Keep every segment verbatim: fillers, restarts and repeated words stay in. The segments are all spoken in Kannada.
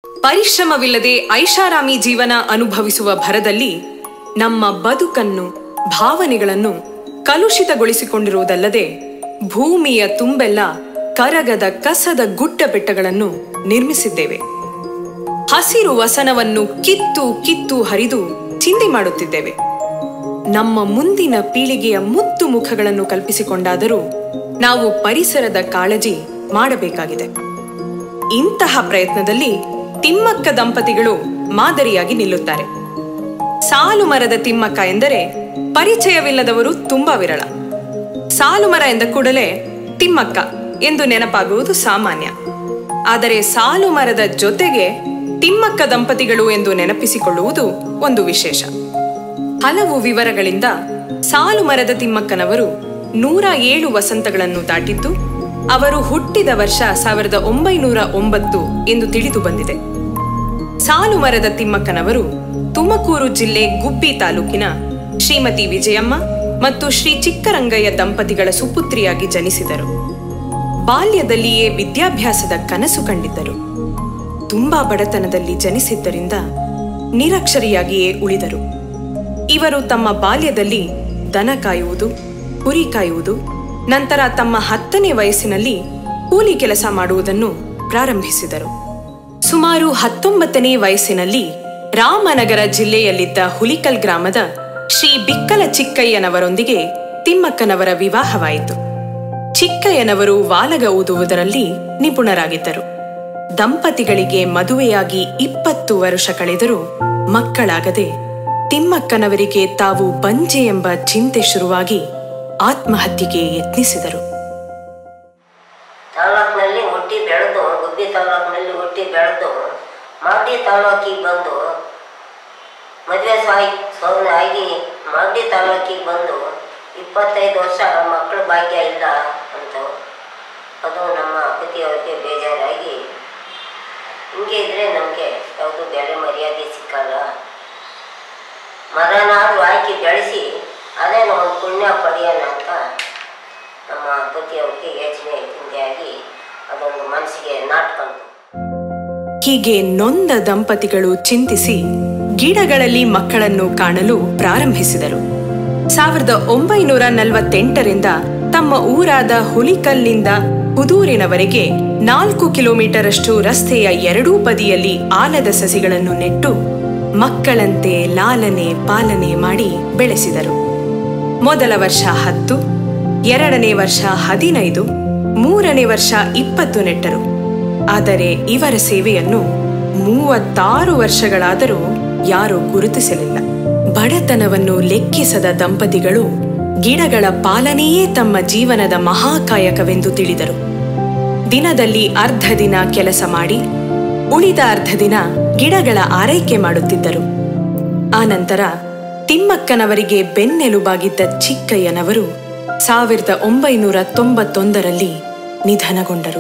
ಪರಿಶ್ರಮವಿಲ್ಲದೆ ಐಷಾರಾಮಿ ಜೀವನ ಅನುಭವಿಸುವ ಭರದಲ್ಲಿ ನಮ್ಮ ಬದುಕನ್ನು ಭಾವನೆಗಳನ್ನು ಕಲುಷಿತಗೊಳಿಸಿಕೊಂಡಿರುವುದಲ್ಲದೆ ಭೂಮಿಯ ತುಂಬೆಲ್ಲ ಕರಗದ ಕಸದ ಗುಡ್ಡ ಬೆಟ್ಟಗಳನ್ನು ನಿರ್ಮಿಸಿದ್ದೇವೆ. ಹಸಿರು ವಸನವನ್ನು ಕಿತ್ತು ಕಿತ್ತು ಹರಿದು ಚಿಂದಿ ಮಾಡುತ್ತಿದ್ದೇವೆ. ನಮ್ಮ ಮುಂದಿನ ಪೀಳಿಗೆಯ ಮುತ್ತು ಮುಖಗಳನ್ನು ಕಲ್ಪಿಸಿಕೊಂಡಾದರೂ ನಾವು ಪರಿಸರದ ಕಾಳಜಿ ಮಾಡಬೇಕಾಗಿದೆ. ಇಂತಹ ಪ್ರಯತ್ನದಲ್ಲಿ ತಿಮ್ಮಕ್ಕ ದಂಪತಿಗಳು ಮಾದರಿಯಾಗಿ ನಿಲ್ಲುತ್ತಾರೆ. ಸಾಲು ಮರದ ತಿಮ್ಮಕ್ಕ ಎಂದರೆ ಪರಿಚಯವಿಲ್ಲದವರು ತುಂಬಾ ವಿರಳ. ಸಾಲು ಮರ ಎಂದ ಕೂಡಲೇ ತಿಮ್ಮಕ್ಕ ಎಂದು ನೆನಪಾಗುವುದು ಸಾಮಾನ್ಯ. ಆದರೆ ಸಾಲು ಮರದ ಜೊತೆಗೆ ತಿಮ್ಮಕ್ಕ ದಂಪತಿಗಳು ಎಂದು ನೆನಪಿಸಿಕೊಳ್ಳುವುದು ಒಂದು ವಿಶೇಷ. ಹಲವು ವಿವರಗಳಿಂದ ಸಾಲು ಮರದ ತಿಮ್ಮಕ್ಕನವರು ನೂರ ಏಳು ವಸಂತಗಳನ್ನು ದಾಟಿದ್ದು ಅವರು ಹುಟ್ಟಿದ ವರ್ಷ ಸಾವಿರದ ಒಂಬೈನೂರ ಒಂಬತ್ತು ಎಂದು ತಿಳಿದು ಬಂದಿದೆ. ಸಾಲು ಮರದ ತಿಮ್ಮಕ್ಕನವರು ತುಮಕೂರು ಜಿಲ್ಲೆ ಗುಬ್ಬಿ ತಾಲೂಕಿನ ಶ್ರೀಮತಿ ವಿಜಯಮ್ಮ ಮತ್ತು ಶ್ರೀ ಚಿಕ್ಕರಂಗಯ್ಯ ದಂಪತಿಗಳ ಸುಪುತ್ರಿಯಾಗಿ ಜನಿಸಿದರು. ಬಾಲ್ಯದಲ್ಲಿಯೇ ವಿದ್ಯಾಭ್ಯಾಸದ ಕನಸು ಕಂಡಿದ್ದರು. ತುಂಬಾ ಬಡತನದಲ್ಲಿ ಜನಿಸಿದ್ದರಿಂದ ನಿರಕ್ಷರಿಯಾಗಿಯೇ ಉಳಿದರು. ಇವರು ತಮ್ಮ ಬಾಲ್ಯದಲ್ಲಿ ದನ ಕಾಯುವುದು, ಕುರಿ ಕಾಯುವುದು, ನಂತರ ತಮ್ಮ ಹತ್ತನೇ ವಯಸ್ಸಿನಲ್ಲಿ ಕೂಲಿ ಕೆಲಸ ಮಾಡುವುದನ್ನು ಪ್ರಾರಂಭಿಸಿದರು. ಸುಮಾರು ಹತ್ತೊಂಬತ್ತನೇ ವಯಸ್ಸಿನಲ್ಲಿ ರಾಮನಗರ ಜಿಲ್ಲೆಯಲ್ಲಿದ್ದ ಹುಲಿಕಲ್ ಗ್ರಾಮದ ಶ್ರೀ ಬಿಕ್ಕಲ ಚಿಕ್ಕಯ್ಯನವರೊಂದಿಗೆ ತಿಮ್ಮಕ್ಕನವರ ವಿವಾಹವಾಯಿತು. ಚಿಕ್ಕಯ್ಯನವರು ವಾಲಗ ಊದುವುದರಲ್ಲಿ ನಿಪುಣರಾಗಿದ್ದರು. ದಂಪತಿಗಳಿಗೆ ಮದುವೆಯಾಗಿ ಇಪ್ಪತ್ತು ವರ್ಷ ಕಳೆದರೂ ಮಕ್ಕಳಾಗದೆ ತಿಮ್ಮಕ್ಕನವರಿಗೆ ತಾವು ಬಂಜೆ ಎಂಬ ಚಿಂತೆ ಶುರುವಾಗಿ ಆತ್ಮಹತ್ಯೆಗೆ ಯತ್ನಿಸಿದರು. ತಾಲೂಕಿನಲ್ಲಿ ಹುಟ್ಟಿ ಬೆಳೆದು ಗುಬ್ಬಿ ತಾಲೂಕಿನಲ್ಲಿ ಹುಟ್ಟಿ ಬೆಳೆದು ಮಾಗಡಿ ತಾಲೂಕಿಗೆ ಬಂದು ಮದುವೆ ಸಾಯಿ ಸೋದನೆ ಆಗಿ ಮಾಗಡಿ ತಾಲೂಕಿಗೆ ಬಂದು ಇಪ್ಪತ್ತೈದು ವರ್ಷ ಮಕ್ಕಳ ಭಾಗ್ಯ ಇಲ್ಲ ಅಂತ ಅದು ನಮ್ಮ ಪತಿಯವರಿಗೆ ಬೇಜಾರಾಗಿ, ಹಿಂಗೆ ಇದ್ರೆ ನಮಗೆ ಯಾವುದು ಬೆಲೆ ಮರ್ಯಾದೆ ಸಿಕ್ಕಲ್ಲ, ಮರನಾದ್ರು ಹಾಕಿ ಬೆಳೆಸಿ ಅದೇ ನಾವು ಪುಣ್ಯ ಪಡೆಯೋಣ ಅಂತ ನಮ್ಮ ಪತಿಯವರಿಗೆ ಯೋಚನೆ ಹಿಂಗಾಗಿ ಅದೊಂದು ಮನಸ್ಸಿಗೆ ನಾಟ್ಕೊಂಡು. ಹೀಗೆ ನೊಂದ ದಂಪತಿಗಳು ಚಿಂತಿಸಿ ಗಿಡಗಳಲ್ಲಿ ಮಕ್ಕಳನ್ನು ಕಾಣಲು ಪ್ರಾರಂಭಿಸಿದರು. ಸಾವಿರದ ಒಂಬೈನೂರ ನಲವತ್ತೆಂಟರಿಂದ ತಮ್ಮ ಊರಾದ ಹುಲಿಕಲ್ಲಿಂದ ಹುದೂರಿನವರೆಗೆ ನಾಲ್ಕು ಕಿಲೋಮೀಟರ್ ಅಷ್ಟು ರಸ್ತೆಯ ಎರಡೂ ಬದಿಯಲ್ಲಿ ಆಲದ ಸಸಿಗಳನ್ನು ನೆಟ್ಟು ಮಕ್ಕಳಂತೆ ಲಾಲನೆ ಪಾಲನೆ ಮಾಡಿ ಬೆಳೆಸಿದರು. ಮೊದಲ ವರ್ಷ ಹತ್ತು, ಎರಡನೇ ವರ್ಷ ಹದಿನೈದು, ಮೂರನೇ ವರ್ಷ ಇಪ್ಪತ್ತು ನೆಟ್ಟರು. ಆದರೆ ಇವರ ಸೇವೆಯನ್ನು ಮೂವತ್ತಾರು ವರ್ಷಗಳಾದರೂ ಯಾರೂ ಗುರುತಿಸಲಿಲ್ಲ. ಬಡತನವನ್ನು ಲೆಕ್ಕಿಸದ ದಂಪತಿಗಳು ಗಿಡಗಳ ಪಾಲನೆಯೇ ತಮ್ಮ ಜೀವನದ ಮಹಾಕಾಯಕವೆಂದು ತಿಳಿದರು. ದಿನದಲ್ಲಿ ಅರ್ಧ ದಿನ ಕೆಲಸ ಮಾಡಿ ಉಳಿದ ಅರ್ಧ ದಿನ ಗಿಡಗಳ ಆರೈಕೆ ಮಾಡುತ್ತಿದ್ದರು. ಆನಂತರ ತಿಮ್ಮಕ್ಕನವರಿಗೆ ಬೆನ್ನೆಲುಬಾಗಿದ್ದ ಚಿಕ್ಕಯ್ಯನವರು ಸಾವಿರದ ಒಂಬೈನೂರ ತೊಂಬತ್ತೊಂದರಲ್ಲಿ ನಿಧನಗೊಂಡರು.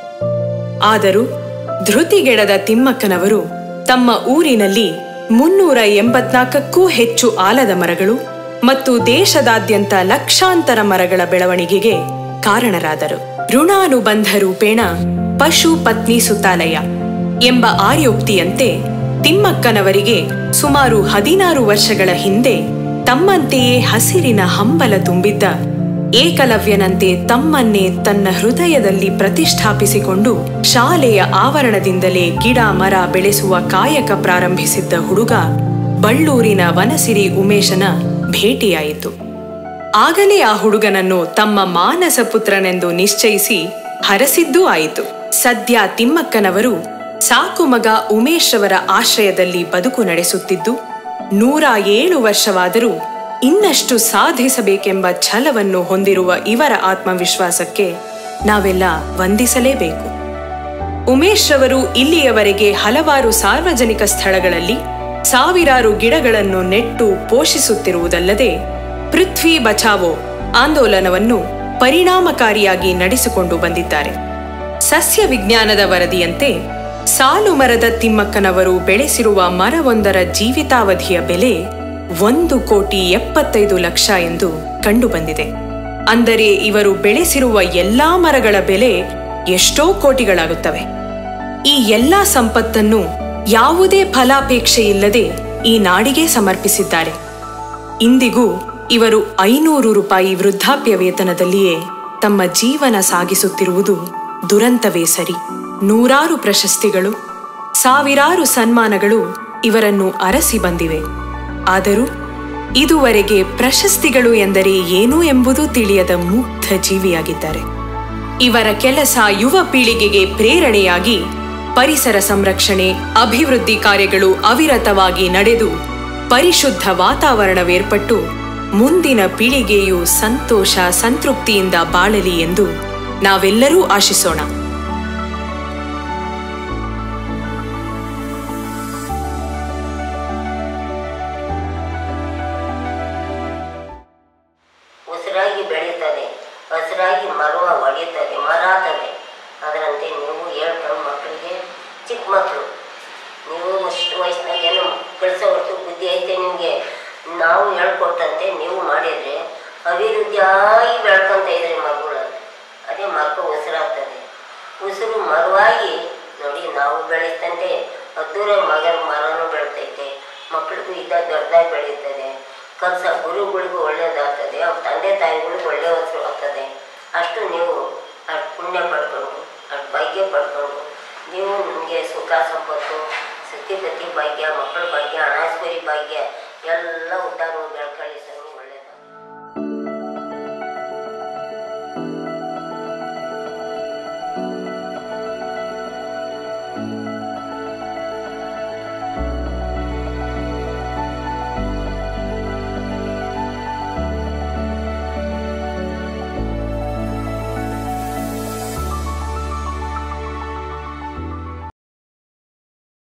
ಆದರೂ ಧೃತಿಗೆಡದ ತಿಮ್ಮಕ್ಕನವರು ತಮ್ಮ ಊರಿನಲ್ಲಿ ಮುನ್ನೂರ ಎಂಬತ್ನಾಲ್ಕಕ್ಕೂ ಹೆಚ್ಚು ಆಲದ ಮರಗಳು ಮತ್ತು ದೇಶದಾದ್ಯಂತ ಲಕ್ಷಾಂತರ ಮರಗಳ ಬೆಳವಣಿಗೆಗೆ ಕಾರಣರಾದರು. ಋಣಾನುಬಂಧ ರೂಪೇಣ ಪಶು ಪತ್ನಿ ಸುತಾಲಯ ಎಂಬ ಆರ್ಯೋಕ್ತಿಯಂತೆ ತಿಮ್ಮಕ್ಕನವರಿಗೆ ಸುಮಾರು ಹದಿನಾರು ವರ್ಷಗಳ ಹಿಂದೆ ತಮ್ಮಂತೆಯೇ ಹಸಿರಿನ ಹಂಬಲ ತುಂಬಿದ್ದ ಏಕಲವ್ಯನಂತೆ ತಮ್ಮನ್ನೇ ತನ್ನ ಹೃದಯದಲ್ಲಿ ಪ್ರತಿಷ್ಠಾಪಿಸಿಕೊಂಡು ಶಾಲೆಯ ಆವರಣದಿಂದಲೇ ಗಿಡ ಮರ ಬೆಳೆಸುವ ಕಾಯಕ ಪ್ರಾರಂಭಿಸಿದ್ದ ಹುಡುಗ ಬಳ್ಳೂರಿನ ವನಸಿರಿ ಉಮೇಶನ ಭೇಟಿಯಾಯಿತು. ಆಗಲೇ ಆ ಹುಡುಗನನ್ನು ತಮ್ಮ ಮಾನಸ ಪುತ್ರನೆಂದು ನಿಶ್ಚಯಿಸಿ ಹರಸಿದ್ದೂ ಆಯಿತು. ಸದ್ಯ ತಿಮ್ಮಕ್ಕನವರು ಸಾಕು ಮಗ ಉಮೇಶ್ ಅವರ ಆಶ್ರಯದಲ್ಲಿ ಬದುಕು ನಡೆಸುತ್ತಿದ್ದು ನೂರ ಏಳು ವರ್ಷವಾದರೂ ಇನ್ನಷ್ಟು ಸಾಧಿಸಬೇಕೆಂಬ ಛಲವನ್ನು ಹೊಂದಿರುವ ಇವರ ಆತ್ಮವಿಶ್ವಾಸಕ್ಕೆ ನಾವೆಲ್ಲ ವಂದಿಸಲೇಬೇಕು. ಉಮೇಶ್ ಅವರು ಇಲ್ಲಿಯವರೆಗೆ ಹಲವಾರು ಸಾರ್ವಜನಿಕ ಸ್ಥಳಗಳಲ್ಲಿ ಸಾವಿರಾರು ಗಿಡಗಳನ್ನು ನೆಟ್ಟು ಪೋಷಿಸುತ್ತಿರುವುದಲ್ಲದೆ ಪೃಥ್ವಿ ಬಚಾವೋ ಆಂದೋಲನವನ್ನು ಪರಿಣಾಮಕಾರಿಯಾಗಿ ನಡೆಸಿಕೊಂಡು ಬಂದಿದ್ದಾರೆ. ಸಸ್ಯ ವಿಜ್ಞಾನದ ವರದಿಯಂತೆ ಸಾಲು ಮರದ ತಿಮ್ಮಕ್ಕನವರು ಬೆಳೆಸಿರುವ ಮರವೊಂದರ ಜೀವಿತಾವಧಿಯ ಬೆಲೆ ಒಂದು ಕೋಟಿ ಎಪ್ಪತ್ತೈದು ಲಕ್ಷ ಎಂದು ಕಂಡುಬಂದಿದೆ. ಅಂದರೆ ಇವರು ಬೆಳೆಸಿರುವ ಎಲ್ಲಾ ಮರಗಳ ಬೆಲೆ ಎಷ್ಟೋ ಕೋಟಿಗಳಾಗುತ್ತವೆ. ಈ ಎಲ್ಲ ಸಂಪತ್ತನ್ನು ಯಾವುದೇ ಫಲಾಪೇಕ್ಷೆಯಿಲ್ಲದೆ ಈ ನಾಡಿಗೆ ಸಮರ್ಪಿಸಿದ್ದಾರೆ. ಇಂದಿಗೂ ಇವರು ಐನೂರು ರೂಪಾಯಿ ವೃದ್ಧಾಪ್ಯ ವೇತನದಲ್ಲಿಯೇ ತಮ್ಮ ಜೀವನ ಸಾಗಿಸುತ್ತಿರುವುದು ದುರಂತವೇ ಸರಿ. ನೂರಾರು ಪ್ರಶಸ್ತಿಗಳು, ಸಾವಿರಾರು ಸನ್ಮಾನಗಳು ಇವರನ್ನು ಅರಸಿ ಬಂದಿವೆ. ಆದರೂ ಇದುವರೆಗೆ ಪ್ರಶಸ್ತಿಗಳು ಎಂದರೆ ಏನು ಎಂಬುದು ತಿಳಿಯದ ಮುಗ್ಧ ಜೀವಿಯಾಗಿದ್ದಾರೆ. ಇವರ ಕೆಲಸ ಯುವ ಪೀಳಿಗೆಗೆ ಪ್ರೇರಣೆಯಾಗಿ ಪರಿಸರ ಸಂರಕ್ಷಣೆ, ಅಭಿವೃದ್ಧಿ ಕಾರ್ಯಗಳು ಅವಿರತವಾಗಿ ನಡೆದು ಪರಿಶುದ್ಧ ವಾತಾವರಣವೇರ್ಪಟ್ಟು ಮುಂದಿನ ಪೀಳಿಗೆಯು ಸಂತೋಷ ಸಂತೃಪ್ತಿಯಿಂದ ಬಾಳಲಿ ಎಂದು ನಾವೆಲ್ಲರೂ ಆಶಿಸೋಣ. ಉಸಿರಾಗಿ ಬೆಳೀತದೆ, ಹಸಿರಾಗಿ ಮರವ ಒಡೆಯುತ್ತದೆ, ಮರಾತದೆ. ಅದರಂತೆ ನೀವು ಹೇಳ್ತಾರೆ ಮಕ್ಕಳಿಗೆ, ಚಿಕ್ಕ ಮಕ್ಕಳು ನೀವು ಇಷ್ಟು ವಯಸ್ಸಿನಾಗ ಏನೋ ಕೆಲಸ ಹೊರತು ಬುದ್ಧಿ ಐತೆ ನಿಮಗೆ, ನಾವು ಹೇಳ್ಕೊಟ್ಟಂತೆ ನೀವು ಮಾಡಿದರೆ ಅಭಿವೃದ್ಧಿಯಾಗಿ ಬೆಳ್ಕೊಂತ ಇದ್ರಿ ಮರಗಳಲ್ಲಿ. ಅದೇ ಮರಕ್ಕೆ ಉಸಿರಾಗ್ತದೆ. ಉಸಿರು ಮರವಾಗಿ ನೋಡಿ, ನಾವು ಬೆಳೆಸ್ತಂತೆ ಅದ್ದೂರ ಮಗನ ಮರನೂ ಬೆಳ್ತೈತೆ, ಮಕ್ಕಳಿಗೂ ಇದ್ದ ದೊಡ್ಡದಾಗಿ ಬೆಳೀತದೆ. ಕೆಲಸ ಗುರುಗಳಿಗೂ ಒಳ್ಳೇದಾಗ್ತದೆ.